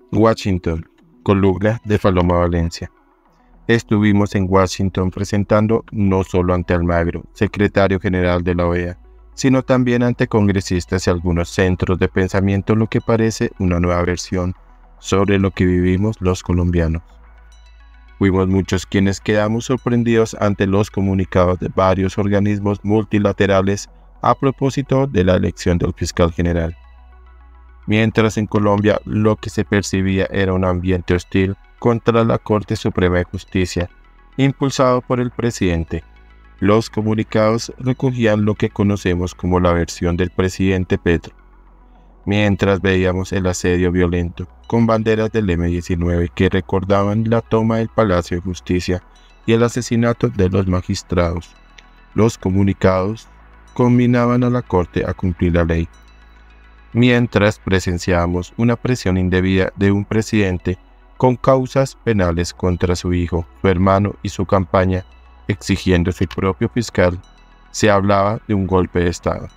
Washington, columna de Paloma Valencia. Estuvimos en Washington presentando no solo ante Almagro, secretario general de la OEA, sino también ante congresistas y algunos centros de pensamiento, lo que parece una nueva versión sobre lo que vivimos los colombianos. Fuimos muchos quienes quedamos sorprendidos ante los comunicados de varios organismos multilaterales a propósito de la elección del fiscal general. Mientras en Colombia lo que se percibía era un ambiente hostil contra la Corte Suprema de Justicia, impulsado por el presidente, los comunicados recogían lo que conocemos como la versión del presidente Petro. Mientras veíamos el asedio violento, con banderas del M-19 que recordaban la toma del Palacio de Justicia y el asesinato de los magistrados, los comunicados combinaban a la Corte a cumplir la ley. Mientras presenciábamos una presión indebida de un presidente con causas penales contra su hijo, su hermano y su campaña, exigiendo su propio fiscal, se hablaba de un golpe de Estado.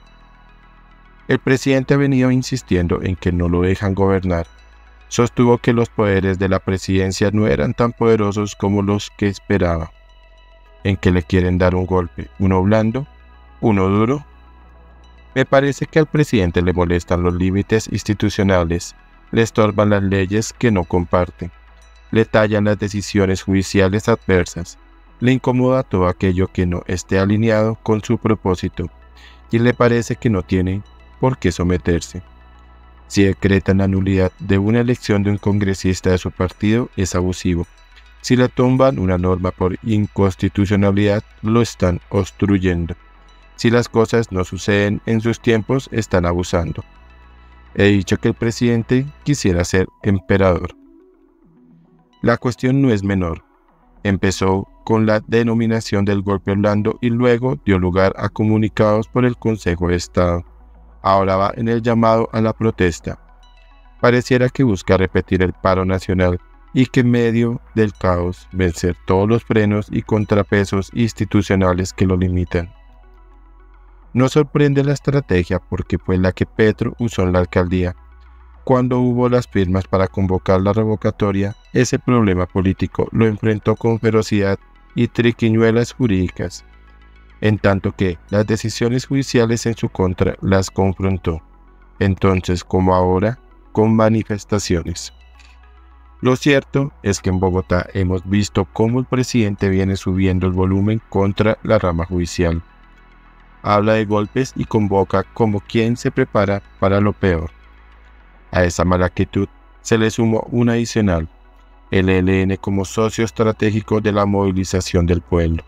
El presidente ha venido insistiendo en que no lo dejan gobernar. Sostuvo que los poderes de la presidencia no eran tan poderosos como los que esperaba. ¿En que le quieren dar un golpe? ¿Uno blando? ¿Uno duro? Me parece que al presidente le molestan los límites institucionales, le estorban las leyes que no comparte, le tallan las decisiones judiciales adversas, le incomoda todo aquello que no esté alineado con su propósito y le parece que no tiene por qué someterse. Si decretan la nulidad de una elección de un congresista de su partido, es abusivo. Si le tumban una norma por inconstitucionalidad, lo están obstruyendo. Si las cosas no suceden en sus tiempos, están abusando. He dicho que el presidente quisiera ser emperador. La cuestión no es menor. Empezó con la denominación del golpe blando y luego dio lugar a comunicados por el Consejo de Estado. Ahora va en el llamado a la protesta. Pareciera que busca repetir el paro nacional y que en medio del caos vencer todos los frenos y contrapesos institucionales que lo limitan. No sorprende la estrategia porque fue la que Petro usó en la alcaldía. Cuando hubo las firmas para convocar la revocatoria, ese problema político lo enfrentó con ferocidad y triquiñuelas jurídicas, en tanto que las decisiones judiciales en su contra las confrontó, entonces como ahora, con manifestaciones. Lo cierto es que en Bogotá hemos visto cómo el presidente viene subiendo el volumen contra la rama judicial. Habla de golpes y convoca como quien se prepara para lo peor. A esa mala actitud se le sumó una adicional, el ELN como socio estratégico de la movilización del pueblo.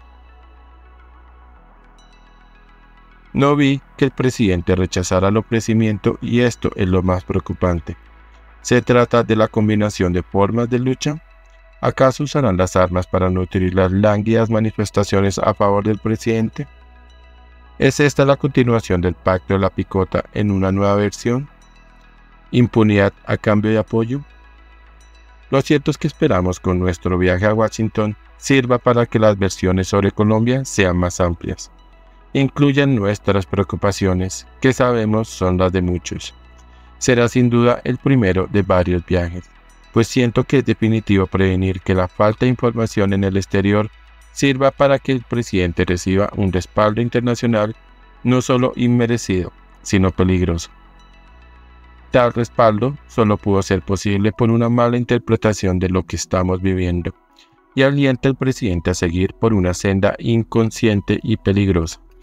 No vi que el presidente rechazara el ofrecimiento y esto es lo más preocupante. ¿Se trata de la combinación de formas de lucha? ¿Acaso usarán las armas para nutrir las lánguidas manifestaciones a favor del presidente? ¿Es esta la continuación del Pacto de la Picota en una nueva versión? ¿Impunidad a cambio de apoyo? Lo cierto es que esperamos con nuestro viaje a Washington sirva para que las versiones sobre Colombia sean más amplias. Incluyan nuestras preocupaciones, que sabemos son las de muchos. Será sin duda el primero de varios viajes, pues siento que es definitivo prevenir que la falta de información en el exterior sirva para que el presidente reciba un respaldo internacional no solo inmerecido, sino peligroso. Tal respaldo solo pudo ser posible por una mala interpretación de lo que estamos viviendo, y alienta al presidente a seguir por una senda inconsciente y peligrosa.